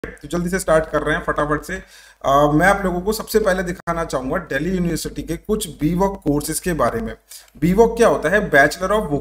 तो जल्दी से स्टार्ट कर रहे हैं फटाफट से। मैं आप लोगों को सबसे पहले दिखाना चाहूंगा दिल्ली यूनिवर्सिटी के कुछ बीवॉक कोर्सेज के बारे में। बीवॉक क्या होता है? Bachelor of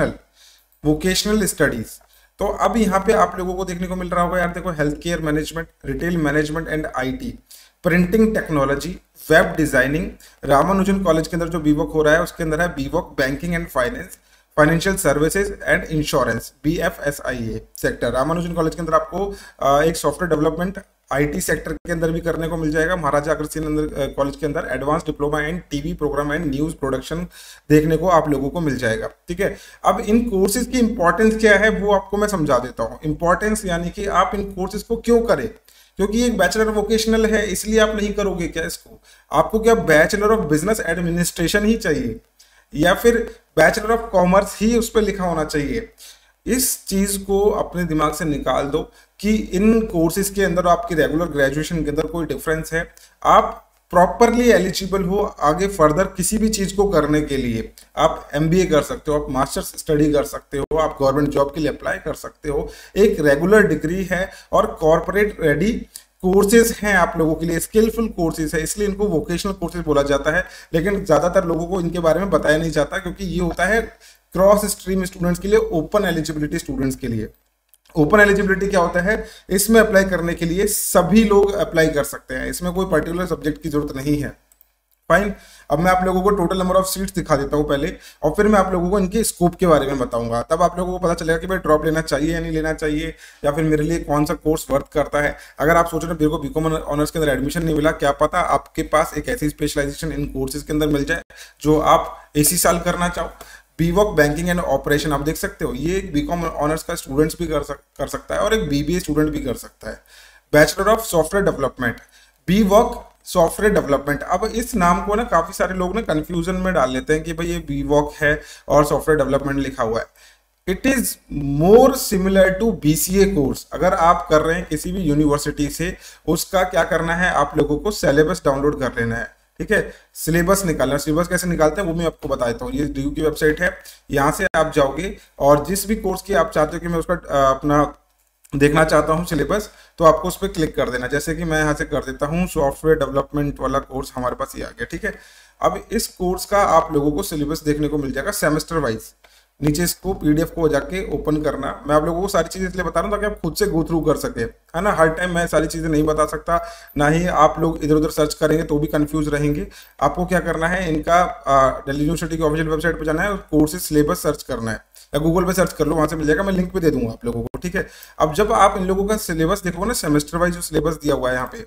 vocational studies. तो अब यहाँ पे आप लोगों को देखने को मिल रहा होगा यार, देखो, health care management, retail management and IT, printing technology, web designing. Ramanujan college के अंदर जो बीवॉक हो रहा है उसके अंदर है BVoc banking and finance, financial services and insurance, BFSIA sector. Ramanujan college के अंदर आपको एक सॉफ्टवेयर डेवलपमेंट IT सेक्टर के अंदर भी करने को मिल जाएगा। महाराजा अग्रसेन कॉलेज के अंदर advance diploma in TV program and news production देखने को आप लोगों को मिल जाएगा। ठीक है, अब इन कोर्सेज की इंपॉर्टेंस क्या है वो आपको मैं समझा देता हूँ। इंपॉर्टेंस यानी कि आप इन कोर्सेज को क्यों करें, क्योंकि एक बैचलर वोकेशनल है, इसलिए आप नहीं करोगे क्या इसको? आपको क्या बैचलर ऑफ बिजनेस एडमिनिस्ट्रेशन ही चाहिए या फिर बैचलर ऑफ कॉमर्स ही उस पर लिखा होना चाहिए? इस चीज को अपने दिमाग से निकाल दो कि इन कोर्सेज के अंदर आपकी रेगुलर ग्रेजुएशन के अंदर कोई डिफरेंस है। आप प्रॉपरली एलिजिबल हो आगे फर्दर किसी भी चीज को करने के लिए। आप MBA कर सकते हो, आप मास्टर्स स्टडी कर सकते हो, आप गवर्नमेंट जॉब के लिए अप्लाई कर सकते हो। एक रेगुलर डिग्री है और कॉर्पोरेट रेडी कोर्सेज हैं आप लोगों के लिए, स्किलफुल कोर्सेज है, इसलिए इनको वोकेशनल कोर्सेज बोला जाता है। लेकिन ज्यादातर लोगों को इनके बारे में बताया नहीं जाता, क्योंकि ये होता है क्रॉस स्ट्रीम स्टूडेंट्स के लिए, ओपन एलिजिबिलिटी स्टूडेंट्स के लिए। ओपन एलिजिबिलिटी क्या होता है? इसमें अप्लाई करने के लिए सभी लोग अप्लाई कर सकते हैं, इसमें कोई पर्टिकुलर सब्जेक्ट की जरूरत नहीं है। फाइन, अब मैं आप लोगों को टोटल नंबर ऑफ सीट्स दिखा देता हूं पहले, और फिर मैं आप लोगों को इनके स्कोप के बारे में बताऊंगा। तब आप लोगों को पता चलेगा कि भाई ड्रॉप लेना चाहिए या नहीं लेना चाहिए, या फिर मेरे लिए कौन सा कोर्स वर्क करता है। अगर आप सोच रहे हो मेरे को बीकॉम ऑनर्स के अंदर एडमिशन नहीं मिला, क्या पता आपके पास एक ऐसी स्पेशलाइजेशन इन कोर्सेज के अंदर मिल जाए जो आप इसी साल करना चाहो। बीवॉक बैंकिंग एंड ऑपरेशन आप देख सकते हो, ये एक बीकॉम ऑनर्स का स्टूडेंट्स भी कर सकता है और एक BBA स्टूडेंट भी कर सकता है। Bachelor of software development, BVoc software development. अब इस नाम को ना काफी सारे लोग ना कंफ्यूजन में डाल लेते हैं कि भाई ये बीवॉक है और सॉफ्टवेयर डेवलपमेंट लिखा हुआ है। It is more similar to BCA course. अगर आप कर रहे हैं किसी भी यूनिवर्सिटी से, उसका क्या करना है, आप लोगों को सिलेबस डाउनलोड कर लेना है। ठीक है, सिलेबस निकालना। सिलेबस कैसे निकालते हैं वो मैं आपको बता देता हूँ। ये DU की वेबसाइट है, यहाँ से आप जाओगे और जिस भी कोर्स की आप चाहते हो कि मैं उसका अपना देखना चाहता हूँ सिलेबस, तो आपको उस पर क्लिक कर देना। जैसे कि मैं यहाँ से कर देता हूँ सॉफ्टवेयर डेवलपमेंट वाला कोर्स, हमारे पास ये आ गया। ठीक है, अब इस कोर्स का आप लोगों को सिलेबस देखने को मिल जाएगा सेमेस्टर वाइज। नीचे इसको PDF को जाके ओपन करना। मैं आप लोगों को सारी चीजें इसलिए बता रहा हूँ ताकि आप खुद से गो थ्रू कर सके, है ना। हर टाइम मैं सारी चीजें नहीं बता सकता, ना ही आप लोग इधर उधर सर्च करेंगे तो भी कंफ्यूज रहेंगे। आपको क्या करना है, इनका दिल्ली यूनिवर्सिटी की ऑफिशियल वेबसाइट पर जाना है और कोर्सेज सिलेबस सर्च करना है, या गूगल पे सर्च कर लो, वहां से मिल जाएगा। मैं लिंक भी दे दूंगा आप लोगों को। ठीक है, अब जब आप इन लोगों का सिलेबस देखोगे ना, सेमेस्टर वाइज जो सिलेबस दिया हुआ है यहाँ पे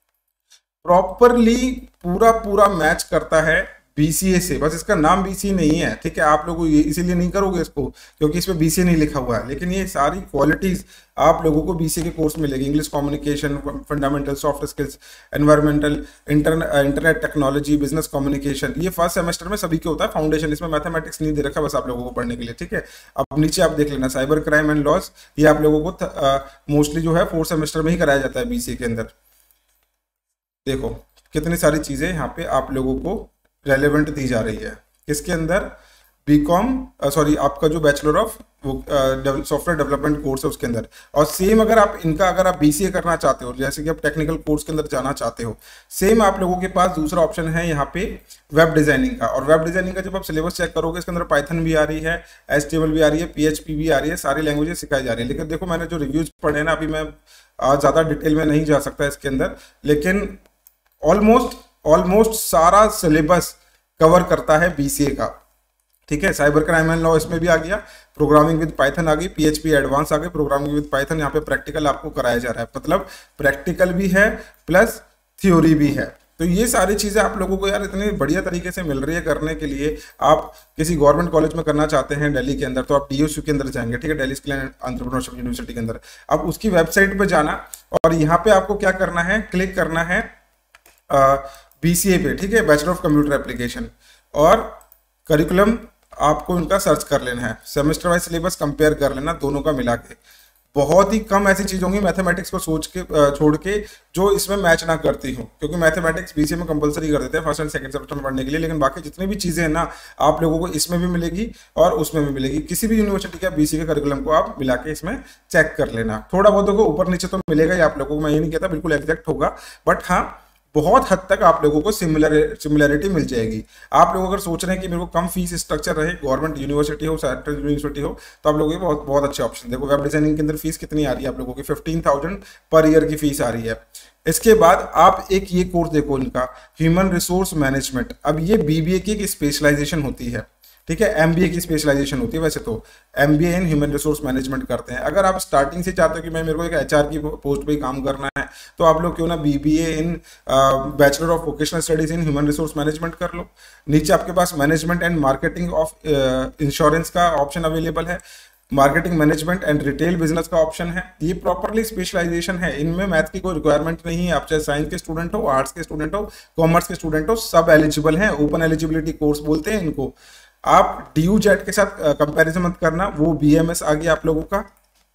प्रॉपरली पूरा मैच करता है BCA से। बस इसका नाम BCA नहीं है, ठीक है। आप लोग इसीलिए नहीं करोगे इसको क्योंकि इसमें BCA नहीं लिखा हुआ है, लेकिन ये सारी क्वालिटीज आप लोगों को BCA के कोर्स में मिलेगी। English communication, fundamental soft skills, environmental, internet technology, business communication, ये फर्स्ट सेमेस्टर में सभी के होता है। फाउंडेशन, इसमें मैथमेटिक्स नहीं दे रखा, बस आप लोगों को पढ़ने के लिए। ठीक है, अब नीचे आप देख लेना साइबर क्राइम एंड लॉस, ये आप लोगों को मोस्टली जो है 4th सेमेस्टर में ही कराया जाता है BCA के अंदर। देखो कितनी सारी चीजें यहाँ पे आप लोगों को रेलेवेंट दी जा रही है। किसके अंदर? आपका जो bachelor of software development course है उसके अंदर। और सेम अगर आप BCA करना चाहते हो, जैसे कि आप टेक्निकल कोर्स के अंदर जाना चाहते हो, सेम आप लोगों के पास दूसरा ऑप्शन है यहाँ पे वेब डिजाइनिंग का। और वेब डिजाइनिंग का जब आप सिलेबस चेक करोगे, इसके अंदर पाइथन भी आ रही है, HTML भी आ रही है, PHP भी आ रही है, सारी लैंग्वेजेस सिखाई जा रही है। लेकिन देखो मैंने जो रिव्यूज पढ़े हैं ना, अभी मैं ज्यादा डिटेल में नहीं जा सकता इसके अंदर, लेकिन ऑलमोस्ट सारा सिलेबस कवर करता है BCA का। ठीक है, साइबर क्राइम एंड लॉ इसमें भी आ गया, प्रोग्रामिंग विद पाइथन आ गई, PHP एडवांस आ गई, प्रोग्रामिंग विद पाइथन। यहाँ पे प्रैक्टिकल आपको कराया जा रहा है, मतलब प्रैक्टिकल भी है प्लस थ्योरी भी है। तो ये सारी चीजें आप लोगों को यार इतने बढ़िया तरीके से मिल रही है करने के लिए। आप किसी गवर्नमेंट कॉलेज में करना चाहते हैं दिल्ली के अंदर, तो आप DSU के अंदर जाएंगे। ठीक है, Delhi skill and entrepreneurship university के अंदर। अब उसकी वेबसाइट पे जाना और यहाँ पे आपको क्या करना है, क्लिक करना है BCA पे। ठीक है, बैचलर ऑफ कंप्यूटर एप्लीकेशन, और करिकुलम आपको इनका सर्च कर लेना है, सेमेस्टर वाइज सिलेबस कंपेयर कर लेना दोनों का मिला के। बहुत ही कम ऐसी चीज होंगी मैथमेटिक्स को सोच के छोड़ के जो इसमें मैच ना करती हो, क्योंकि मैथमेटिक्स बीसीए में कंपलसरी कर देते हैं फर्स्ट एंड सेकंड सेमेस्टर में पढ़ने के लिए, लेकिन बाकी जितनी भी चीजें हैं ना आप लोगों को इसमें भी मिलेगी और उसमें भी मिलेगी। किसी भी यूनिवर्सिटी का बीसीए के करिकुलम को आप मिला के इसमें चेक कर लेना। थोड़ा बहुत देखो ऊपर नीचे तो मिलेगा ही आप लोगों को, मैं ये नहीं कहता बिल्कुल एग्जैक्ट होगा, बट हाँ बहुत हद तक आप लोगों को सिमिलरिटी मिल जाएगी। आप लोग अगर सोच रहे हैं कि मेरे को कम फीस स्ट्रक्चर रहे, गवर्नमेंट यूनिवर्सिटी हो, सेंट्रल यूनिवर्सिटी हो, तो आप लोगों के बहुत बहुत अच्छे ऑप्शन। देखो वेब डिजाइनिंग के अंदर फीस कितनी आ रही है आप लोगों की, 15,000 पर ईयर की फीस आ रही है। इसके बाद आप एक ये कोर्स देखो इनका, ह्यूमन रिसोर्स मैनेजमेंट। अब ये बीबीए की एक स्पेशलाइजेशन होती है, ठीक है, एमबीए की स्पेशलाइजेशन होती है। वैसे तो MBA in human resource management करते हैं। अगर आप स्टार्टिंग से चाहते हो कि मैं मेरे को एक एचआर की पोस्ट पे काम करना है, तो आप लोग क्यों ना BBA in bachelor of vocational studies in human resource management कर लो। नीचे आपके पास management and marketing of insurance का ऑप्शन अवेलेबल है, marketing management and retail business का ऑप्शन है। ये प्रॉपरली स्पेशलाइजेशन है, इनमें मैथ की कोई रिक्वायरमेंट नहीं है। आप चाहे साइंस के स्टूडेंट हो, आर्ट्स के स्टूडेंट हो, कॉमर्स के स्टूडेंट हो, सब एलिजिबल हैं। ओपन एलिजिबिलिटी कोर्स बोलते हैं इनको। आप डी जेट के साथ कंपैरिजन मत करना, वो बीएमएस आ गया आप लोगों का,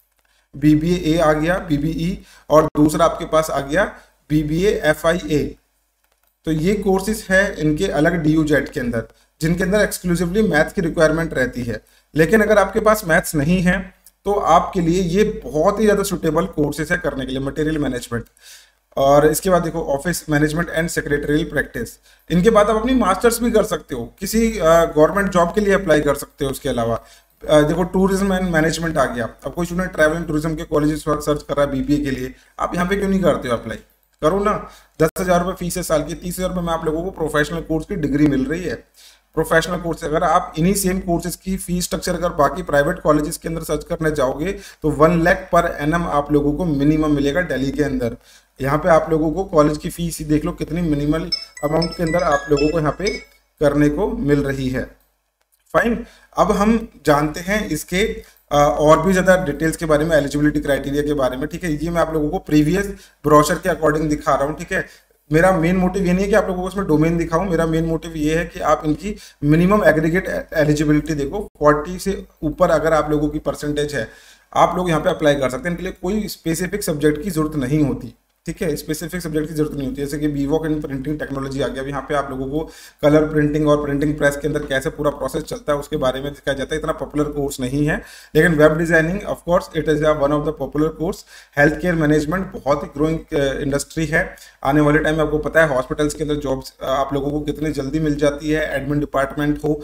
बीबीए आ गया, बीबीई, और दूसरा आपके पास आ गया बीबीए एफआईए। तो ये कोर्सेज है इनके अलग डी जेट के अंदर, जिनके अंदर एक्सक्लूसिवली मैथ की रिक्वायरमेंट रहती है। लेकिन अगर आपके पास मैथ्स नहीं है तो आपके लिए ये बहुत ही ज्यादा सुटेबल कोर्सेज है करने के लिए। मटेरियल मैनेजमेंट, और इसके बाद देखो office management and secretarial practice. इनके बाद आप अपनी मास्टर्स भी कर सकते हो, किसी गवर्नमेंट जॉब के लिए अप्लाई कर सकते हो। उसके अलावा देखो टूरिज्म एंड मैनेजमेंट आ गया। अब कोई स्टूडेंट ट्रैवल एंड टूरिज्म के कॉलेजेस सर्च कर रहा है बीबीए के लिए, आप यहाँ पे क्यों नहीं करते हो अप्लाई? करो ना। 10,000 रुपये फीस है साल की, 30,000 रुपये में आप लोगों को प्रोफेशनल कोर्स की डिग्री मिल रही है। प्रोफेशनल कोर्स अगर आप इन्हीं सेम कोर्सेज की फीस स्ट्रक्चर अगर बाकी प्राइवेट कॉलेजेस के अंदर सर्च करने जाओगे तो 1 लाख पर एनम आप लोगों को मिनिमम मिलेगा दिल्ली के अंदर। यहाँ पे आप लोगों को कॉलेज की फीस ही देख लो कितनी मिनिमल अमाउंट के अंदर आप लोगों को यहाँ पे करने को मिल रही है। फाइन, अब हम जानते हैं इसके और भी ज्यादा डिटेल्स के बारे में, एलिजिबिलिटी क्राइटेरिया के बारे में। ठीक है, ये मैं आप लोगों को प्रीवियस ब्रोशर के अकॉर्डिंग दिखा रहा हूँ। ठीक है, मेरा मेन मोटिव ये नहीं है कि आप लोगों को इसमें डोमेन दिखाऊं, मेरा मेन मोटिव ये है कि आप इनकी मिनिमम एग्रीगेट एलिजिबिलिटी देखो। 40 से ऊपर अगर आप लोगों की परसेंटेज है, आप लोग यहाँ पे अप्लाई कर सकते हैं। इनके लिए कोई स्पेसिफिक सब्जेक्ट की जरूरत नहीं होती। ठीक है, स्पेसिफिक सब्जेक्ट की जरूरत नहीं होती। जैसे कि बीवॉक इन प्रिंटिंग टेक्नोलॉजी आ गया, अब यहाँ पे आप लोगों को कलर प्रिंटिंग और प्रिंटिंग प्रेस के अंदर कैसे पूरा प्रोसेस चलता है उसके बारे में दिखाया जाता है। इतना पॉपुलर कोर्स नहीं है, लेकिन web designing of course it is one of the popular course. Health care management बहुत ही ग्रोइंग इंडस्ट्री है। आने वाले टाइम में आपको पता है हॉस्पिटल्स के अंदर जॉब्स आप लोगों को कितनी जल्दी मिल जाती है। एडमिन डिपार्टमेंट हो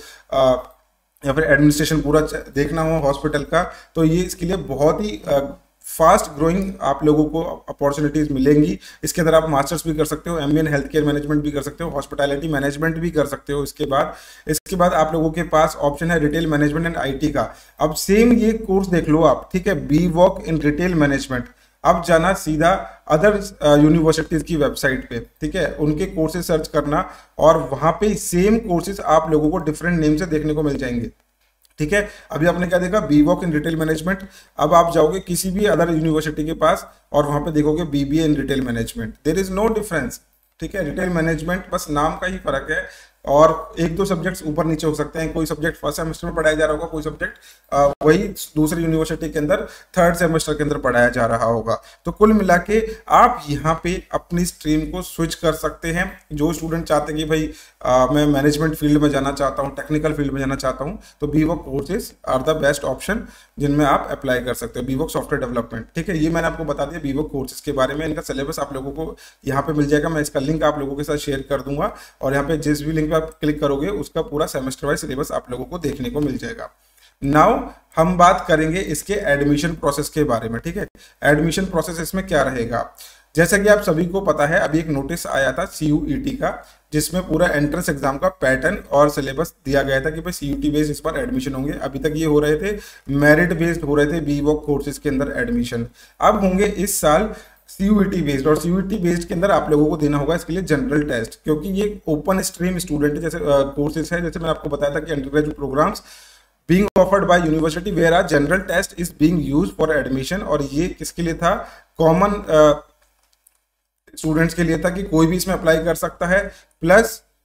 या फिर एडमिनिस्ट्रेशन पूरा देखना हो हॉस्पिटल का, तो ये इसके लिए बहुत ही फास्ट ग्रोइंग आप लोगों को अपॉर्चुनिटीज मिलेंगी। इसके अंदर आप मास्टर्स भी कर सकते हो, MBA in health care management भी कर सकते हो, हॉस्पिटैलिटी मैनेजमेंट भी कर सकते हो। इसके बाद आप लोगों के पास ऑप्शन है रिटेल मैनेजमेंट एंड आईटी का। अब सेम ये कोर्स देख लो आप, ठीक है, B walk in retail management. अब जाना सीधा अदर यूनिवर्सिटीज की वेबसाइट पे, ठीक है, उनके कोर्सेज सर्च करना और वहां पे सेम कोर्सेज आप लोगों को डिफरेंट नेम से देखने को मिल जाएंगे। ठीक है, अभी आपने क्या देखा, B walk in retail management. अब आप जाओगे किसी भी अदर यूनिवर्सिटी के पास और वहां पे देखोगे BBA in retail management. There is no difference. ठीक है, रिटेल मैनेजमेंट बस नाम का ही फर्क है और 1-2 सब्जेक्ट्स ऊपर नीचे हो सकते हैं। कोई सब्जेक्ट फर्स्ट सेमेस्टर में पढ़ाया जा रहा होगा, कोई सब्जेक्ट वही दूसरी यूनिवर्सिटी के अंदर थर्ड सेमेस्टर के अंदर पढ़ाया जा रहा होगा। तो कुल मिला के आप यहाँ पे अपनी स्ट्रीम को स्विच कर सकते हैं। जो स्टूडेंट चाहते हैं कि भाई मैं मैनेजमेंट फील्ड में जाना चाहता हूँ, टेक्निकल फील्ड में जाना चाहता हूँ, तो B voc courses are the best option जिनमें आप अप्लाई कर सकते हो। बीवॉक सॉफ्टवेयर डेवलपमेंट, ठीक है, ये मैंने आपको बता दिया बीवॉक कोर्सेज के बारे में। इनका सिलेबस आप लोगों को यहाँ पे मिल जाएगा, मैं इसका लिंक आप लोगों के साथ शेयर कर दूंगा और यहाँ पे जिस भी लिंक पे आप क्लिक करोगे उसका पूरा सेमेस्टर वाइज सिलेबस आप लोगों को देखने को मिल जाएगा। नाउ हम बात करेंगे इसके एडमिशन प्रोसेस के बारे में। ठीक है, एडमिशन प्रोसेस इसमें क्या रहेगा, जैसा कि आप सभी को पता है अभी एक नोटिस आया था CUET का, जिसमें पूरा एंट्रेंस एग्जाम का पैटर्न और सिलेबस दिया गया था कि भाई CUT बेस्ड इस बार एडमिशन होंगे। अभी तक ये हो रहे थे मेरिट बेस्ड हो रहे थे बीवॉक कोर्सेज के अंदर एडमिशन। अब होंगे इस साल CUET बेस्ड, और CUET बेस्ड के अंदर आप लोगों को देना होगा इसके लिए जनरल टेस्ट, क्योंकि ये ओपन स्ट्रीम स्टूडेंट जैसे कोर्सेज है। जैसे मैंने आपको बताया था कि under graduate programs being offered by university where a general test is being used for admission, और ये किसके लिए था, कॉमन स्टूडेंट्स के लिए था कि कोई भी इसमें अप्लाई कर सकता है। प्लस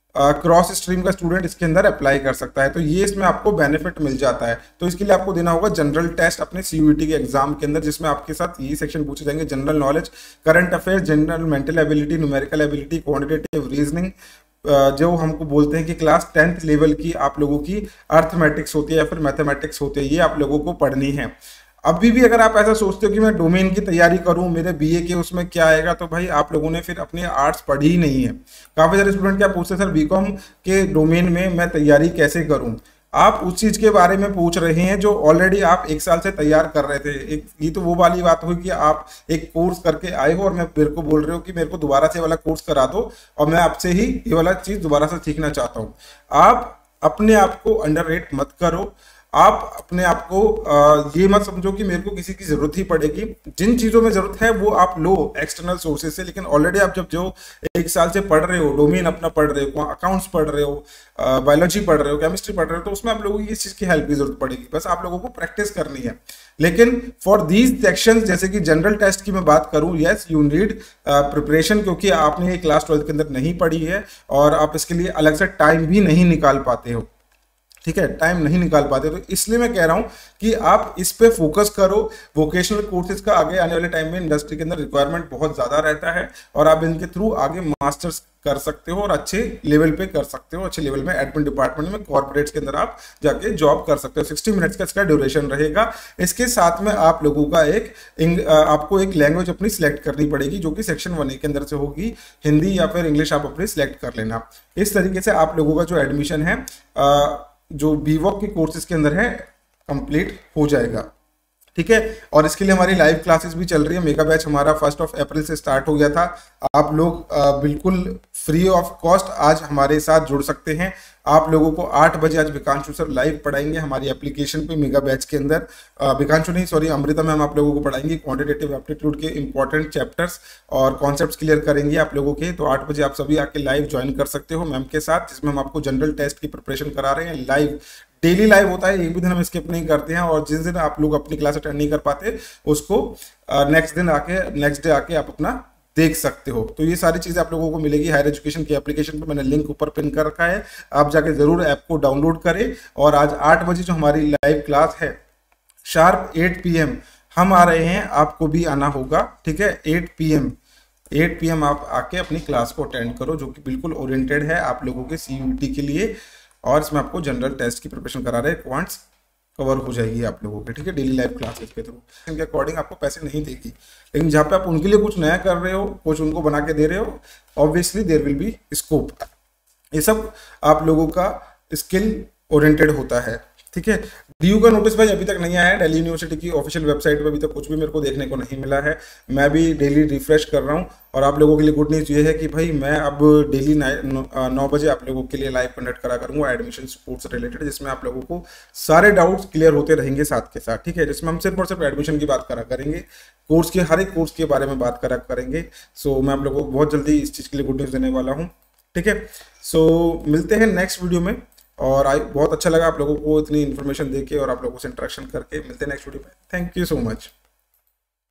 क्रॉस स्ट्रीम का स्टूडेंट इसके अंदर अप्लाई कर सकता है। तो ये इसमें आपको बेनिफिट मिल जाता है। तो इसके लिए आपको देना होगा जनरल टेस्ट अपने सीयूईटी के एग्जाम के अंदर, जिसमें आपके साथ ये सेक्शन पूछे जाएंगे: general knowledge, current affairs, general mental ability, numerical ability, quantitative reasoning, जो हमको बोलते हैं कि क्लास 10th लेवल की आप लोगों की अर्थमेटिक्स होती है या फिर मैथमेटिक्स होती है, ये आप लोगों को पढ़नी है। अभी भी अगर आप ऐसा सोचते हो कि मैं डोमेन की तैयारी करूं, मेरे बीए के उसमें क्या आएगा, तो भाई आप लोगों ने फिर अपनी आर्ट्स पढ़ी ही नहीं है। काफी सारे स्टूडेंट क्या पूछते हैं, सर बीकॉम के डोमेन में मैं तैयारी कैसे करूं? आप उस चीज के बारे में पूछ रहे हैं जो ऑलरेडी आप 1 साल से तैयार कर रहे थे। एक ये तो वो वाली बात हुई कि आप एक कोर्स करके आए हो और मैं मेरे को बोल रहे हो कि मेरे को दोबारा से वाला कोर्स करा दो और मैं आपसे ही ये वाला चीज दोबारा से सीखना चाहता हूँ। आप अपने आप को अंडररेट मत करो। आप अपने आप को ये मत समझो कि मेरे को किसी की जरूरत ही पड़ेगी। जिन चीजों में जरूरत है वो आप लो एक्सटर्नल सोर्सेज से, लेकिन ऑलरेडी आप जब जो 1 साल से पढ़ रहे हो, डोमेन अपना पढ़ रहे हो, अकाउंट्स पढ़ रहे हो, बायोलॉजी पढ़ रहे हो, केमिस्ट्री पढ़ रहे हो, तो उसमें आप लोगों की इस चीज की हेल्प की जरूरत पड़ेगी। बस आप लोगों को प्रैक्टिस करनी है। लेकिन फॉर दीज सेक्शंस, जैसे कि जनरल टेस्ट की मैं बात करूं, यस यू नीड प्रिपरेशन, क्योंकि आपने ये क्लास 12th के अंदर नहीं पढ़ी है और आप इसके लिए अलग से टाइम भी नहीं निकाल पाते हो। ठीक है, टाइम नहीं निकाल पाते, तो इसलिए मैं कह रहा हूं कि आप इस पे फोकस करो। वोकेशनल कोर्सेज का आगे आने वाले टाइम में इंडस्ट्री के अंदर रिक्वायरमेंट बहुत ज्यादा रहता है और आप इनके थ्रू आगे मास्टर्स कर सकते हो और अच्छे लेवल पे कर सकते हो। अच्छे लेवल में एडमिन डिपार्टमेंट में, कॉर्पोरेट्स के अंदर आप जाके जॉब कर सकते हो। 60 मिनट्स का इसका ड्यूरेशन रहेगा। इसके साथ में आप लोगों का आपको एक लैंग्वेज अपनी सिलेक्ट करनी पड़ेगी, जो कि सेक्शन 1A के अंदर से होगी। हिंदी या फिर इंग्लिश आप अपनी सिलेक्ट कर लेना। इस तरीके से आप लोगों का जो एडमिशन है जो बीवॉक के कोर्सेज के अंदर है कंप्लीट हो जाएगा। ठीक है, और इसके लिए हमारी लाइव क्लासेस भी चल रही है। मेगा बैच हमारा 1 अप्रैल से स्टार्ट हो गया था। आप लोग बिल्कुल फ्री ऑफ कॉस्ट आज हमारे साथ जुड़ सकते हैं। आप लोगों को 8 बजे आज विकांशु सर लाइव पढ़ाएंगे हमारी एप्लीकेशन पे मेगा बैच के अंदर। विकांशु नहीं, सॉरी, अमृता मैम आप लोगों को पढ़ाएंगी क्वांटिटेटिव एप्टीट्यूड के इंपॉर्टेंट चैप्टर्स और कॉन्सेप्ट्स क्लियर करेंगे आप लोगों के। तो 8 बजे आप सभी आके लाइव ज्वाइन कर सकते हो मैम के साथ, जिसमें हम आपको जनरल टेस्ट की प्रिपरेशन करा रहे हैं। लाइव डेली लाइव होता है, एक भी दिन हम स्किप नहीं करते हैं। और जिस दिन आप लोग अपनी क्लास अटेंड नहीं कर पाते उसको नेक्स्ट डे आके आप अपना देख सकते हो। तो ये सारी चीजें आप लोगों को मिलेगी हायर एजुकेशन की एप्लीकेशन पे। मैंने लिंक ऊपर पिन कर रखा है, आप जाके जरूर ऐप को डाउनलोड करें। और आज 8 बजे जो हमारी लाइव क्लास है शार्प 8 PM हम आ रहे हैं, आपको भी आना होगा। ठीक है, 8 PM आप आके अपनी क्लास को अटेंड करो, जो कि बिल्कुल ओरिएंटेड है आप लोगों के CUET के लिए। और इसमें आपको जनरल टेस्ट की प्रिपरेशन करा रहे हैं, क्वांट्स कवर हो जाएगी आप लोगों के। ठीक है, डेली लाइव क्लासेस के थ्रू। इनके अकॉर्डिंग आपको पैसे नहीं देगी, लेकिन जहाँ पे आप उनके लिए कुछ नया कर रहे हो, कुछ उनको बना के दे रहे हो, obviously there will be scope. ये सब आप लोगों का स्किल ओरिएंटेड होता है। ठीक है, DU का नोटिस भाई अभी तक नहीं आया है। दिल्ली यूनिवर्सिटी की ऑफिशियल वेबसाइट पे अभी तक कुछ भी मेरे को देखने को नहीं मिला है। मैं भी डेली रिफ्रेश कर रहा हूँ। और आप लोगों के लिए गुड न्यूज़ ये है कि भाई मैं अब डेली 9 बजे आप लोगों के लिए लाइव कंडक्ट करा करूँगा एडमिशन सपोर्ट से रिलेटेड, जिसमें आप लोगों को सारे डाउट्स क्लियर होते रहेंगे साथ के साथ। ठीक है, जिसमें हम सिर्फ और सिर्फ एडमिशन की बात करा करेंगे, कोर्स के हर एक कोर्स के बारे में बात करा करेंगे। सो मैं आप लोगों को बहुत जल्दी इस चीज़ के लिए गुड न्यूज़ देने वाला हूँ। ठीक है, सो मिलते हैं नेक्स्ट वीडियो में। और बहुत अच्छा लगा आप लोगों को इतनी इन्फॉर्मेशन देके और आप लोगों से इंटरेक्शन करके। मिलते हैं नेक्स्ट वीडियो में। Thank you so much.